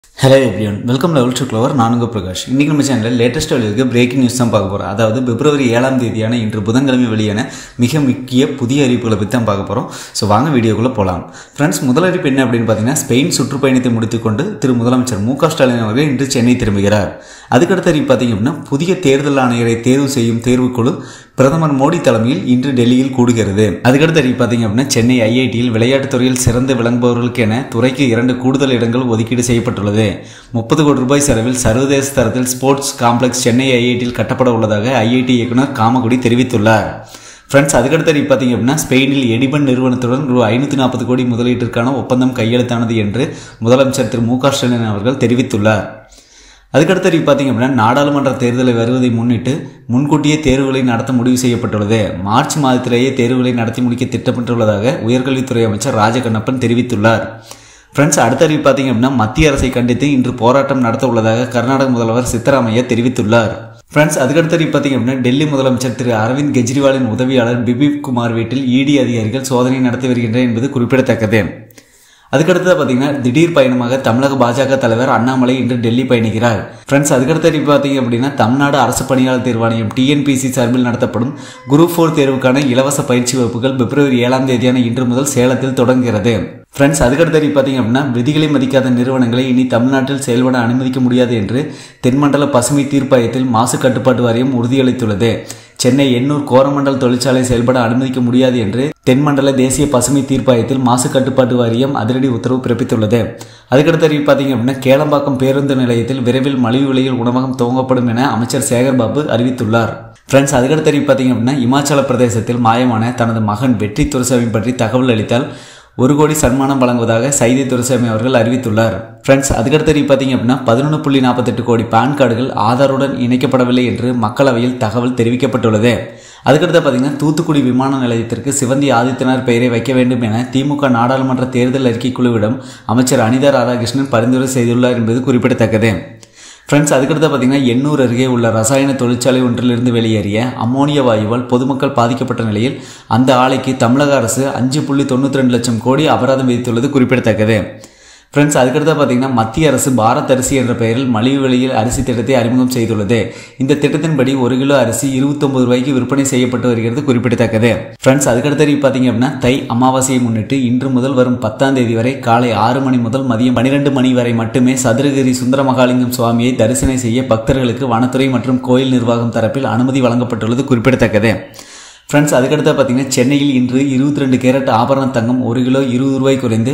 Hello everyone, welcome to Level 2 Clover. நான் உங்க பிரகாஷ். இன்னைக்கு நம்ம சேனல்ல லேட்டஸ்ட் வெளியிருக்கு பிரேக்கிங் நியூஸ் தான் பார்க்க போறோம். அதாவது பிப்ரவரி 7ஆம் தேதியான இன்று புதன்கிழமை வெளியான மிக முக்கிய புதிய அறிவிப்புகளை பத்தி தான் பார்க்க போறோம். சோ வாங்க வீடியோக்குள்ள போலாம். फ्रेंड्स, முதல் அறிவிப்பு என்ன அப்படினு பாத்தீங்கன்னா ஸ்பெயின் சுற்றுப்பயணத்தை முடித்துக்கொண்டு திரு முதலமைச்சர் மு க ஸ்டாலின் அவர்கள் இன்று சென்னை திரும்புகிறார். அதுக்கு அடுத்த அறிவிப்பு பாத்தீங்கன்னா புதிய தேர்தல் ஆணையரை தேர்வு செய்யும் தேர்வுக்குழு பிரதமர் மோடி தலைமையில் இன்று டெல்லியில் கூடுகிறது. அதுக்கடுத்து அறிவிப்பு பாத்தீங்க அப்படின்னா சென்னை ஐஐடியில் விளையாட்டுத் துறையில் சிறந்து விளங்குபவர்களுக்கு என துறைக்கு 2 கூடுதல் இடங்கள் ஒதுக்கீடு செய்யப்பட்டுள்ளது. 30 கோடி ரூபாய் செலவில் சர்வதேச தரத்தில் ஸ்போர்ட்ஸ் காம்ப்ளெக்ஸ் சென்னை ஐஐடியில் கட்டப்பட உள்ளதாக ஐஐடி இயக்குனர் காமகுடி தெரிவித்துள்ளார். ஃப்ரெண்ட்ஸ், அதுக்கடுத்து அறிவிப்பு பார்த்தீங்க அப்படின்னா ஸ்பெயினில் எடிபன் நிறுவனத்துடன் ரூ 540 கோடி முதலீட்டிற்கான ஒப்பந்தம் கையெழுத்தானது என்று முதலமைச்சர் திரு மு க ஸ்டாலின் அவர்கள் தெரிவித்துள்ளார். அதுக்கடுத்து அறிவிப்பு பார்த்தீங்க அப்படின்னா நாடாளுமன்ற தேர்தலை வருவதை முன்னிட்டு முன்கூட்டியே தேர்வுகளை நடத்த முடிவு செய்யப்பட்டுள்ளது. மார்ச் மாதத்திலேயே தேர்வுகளை நடத்தி முடிக்க திட்டமிட்டுள்ளதாக உயர்கல்வித்துறை அமைச்சர் ராஜகண்ணப்பன் தெரிவித்துள்ளார். ஃப்ரெண்ட்ஸ், அடுத்த அறிவிப்பு பார்த்தீங்க அப்படின்னா மத்திய அரசை கண்டித்து இன்று போராட்டம் நடத்த உள்ளதாக கர்நாடக முதல்வர் சித்தராமையா தெரிவித்துள்ளார். ஃப்ரெண்ட்ஸ், அதுக்கடுத்த அறிவிப்பு பார்த்தீங்க அப்படின்னா டெல்லி முதலமைச்சர் திரு அரவிந்த் கெஜ்ரிவாலின் உதவியாளர் பிபின் குமார் வீட்டில் இடி அதிகாரிகள் சோதனை நடத்தி வருகின்றனர் என்பது குறிப்பிடத்தக்கது. அதுக்கடுத்து பார்த்தீங்கன்னா திடீர் பயணமாக தமிழக பாஜக தலைவர் அண்ணாமலை இன்று டெல்லி பயணிக்கிறார். ஃப்ரெண்ட்ஸ், அதுக்கடுத்து அறிவிப்பு பார்த்தீங்க அப்படின்னா தமிழ்நாடு அரசு பணியாளர் தேர்வாணையம் டிஎன்பிசி சார்பில் நடத்தப்படும் குரூப் 4 தேர்வுக்கான இலவச பயிற்சி வகுப்புகள் பிப்ரவரி 7ஆம் தேதியான இன்று முதல் சேலத்தில் தொடங்குகிறது. ஃப்ரெண்ட்ஸ், அதுக்கடுத்து அறிவிப்பு பார்த்தீங்க அப்படின்னா விதிகளை மதிக்காத நிறுவனங்களை இனி தமிழ்நாட்டில் செயல்பட அனுமதிக்க முடியாது என்று தென்மண்டல பசுமை தீர்ப்பாயத்தில் மாசு கட்டுப்பாட்டு வாரியம் உறுதியளித்துள்ளது. சென்னை எண்ணூர் கோரமண்டல் தொழிற்சாலை செயல்பட அனுமதிக்க முடியாது என்று தென்மண்டல தேசிய பசுமை தீர்ப்பாயத்தில் மாசு கட்டுப்பாட்டு வாரியம் அதிரடி உத்தரவு பிறப்பித்துள்ளது. அதுக்கடுத்து அறிவிப்பு பார்த்தீங்க அப்படின்னா கேளம்பாக்கம் பேருந்து நிலையத்தில் விரைவில் மலிவு விலையில் உணவகம் துவங்கப்படும் என அமைச்சர் சேகர்பாபு அறிவித்துள்ளார். ஃப்ரெண்ட்ஸ், அதுக்கடுத்து அறிவிப்பு பார்த்தீங்க அப்படின்னா இமாச்சல பிரதேசத்தில் மாயமான தனது மகன் வெற்றி துரைசாமி பற்றி தகவல் அளித்தால் 1 கோடி சன்மானம் வழங்குவதாக சைதை துரைசாமி அவர்கள் அறிவித்துள்ளார். ஃப்ரெண்ட்ஸ், அதுக்கடுத்து பார்த்தீங்க அப்படின்னா 11.48 கோடி பான் கார்டுகள் ஆதாருடன் இணைக்கப்படவில்லை என்று மக்களவையில் தகவல் தெரிவிக்கப்பட்டுள்ளது. அதுக்கடுத்து பார்த்தீங்கன்னா தூத்துக்குடி விமான நிலையத்திற்கு சிவந்தி ஆதித்தனார் பெயரை வைக்க வேண்டும் என திமுக நாடாளுமன்ற தேர்தல் அறிக்கை குழுவிடம் அமைச்சர் அனிதா ராதாகிருஷ்ணன் பரிந்துரை செய்துள்ளார் என்பது குறிப்பிடத்தக்கது. ஃப்ரெண்ட்ஸ், அதுக்கடுத்து பார்த்தீங்கன்னா எண்ணூர் அருகே உள்ள ரசாயன தொழிற்சாலை ஒன்றிலிருந்து வெளியேறிய அம்மோனிய வாயுவால் பொதுமக்கள் பாதிக்கப்பட்ட நிலையில் அந்த ஆலைக்கு தமிழக அரசு 5.92 லட்சம் கோடி அபராதம் விதித்துள்ளது குறிப்பிடத்தக்கது. ஃப்ரெண்ட்ஸ், அதுக்கடுத்து பார்த்தீங்கன்னா மத்திய அரசு பாரத் அரிசி என்ற பெயரில் மலிவு விலையில் அரிசி திட்டத்தை அறிமுகம் செய்துள்ளது. இந்த திட்டத்தின்படி 1 கிலோ அரிசி 29 ரூபாய்க்கு விற்பனை செய்யப்பட்டு வருகிறது குறிப்பிடத்தக்கது. ஃப்ரெண்ட்ஸ், அதுக்கடுத்து பார்த்தீங்க அப்படின்னா தை அமாவாசையை முன்னிட்டு இன்று முதல் வரும் 10ஆம் தேதி வரை காலை 6 மணி முதல் மதியம் 12 மணி வரை மட்டுமே சதுரகிரி சுந்தரமகாலிங்கம் சுவாமியை தரிசனம் செய்ய பக்தர்களுக்கு வனத்துறை மற்றும் கோயில் நிர்வாகம் தரப்பில் அனுமதி வழங்கப்பட்டுள்ளது குறிப்பிடத்தக்கது. ஃப்ரெண்ட்ஸ், அதுக்கடுத்து பார்த்தீங்கன்னா சென்னையில் இன்று 22 கேரட் ஆபரண தங்கம் 1 கிலோ 20 ரூபாய் குறைந்து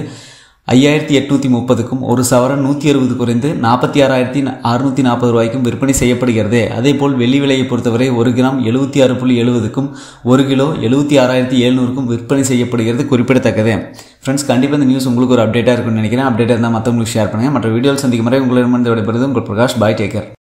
5830க்கும் 1 சவரன் 160 குறைந்து 46,640 ரூபாய்க்கும் விற்பனை செய்யப்படுகிறது. அதேபோல் வெள்ளி விலையை பொறுத்தவரை 1 கிராம் 76.70க்கும் 1 கிலோ 76,700க்கும் விற்பனை செய்யப்படுகிறது குறிப்பிடத்தக்கது. ஃப்ரெண்ட்ஸ், கண்டிப்பாக இந்த நியூஸ் உங்களுக்கு ஒரு அப்டேட்டாக இருக்கும்னு நினைக்கிறேன். அப்டேட்டாக இருந்தால் மற்றவங்களுக்கு ஷேர் பண்ணுங்கள். மற்ற வீடியோவில் சந்திக்கும் வரை உங்களிடமிருந்து விடைபெறுவது உங்கள் பிரகாஷ். பாய், டேக் கேர்.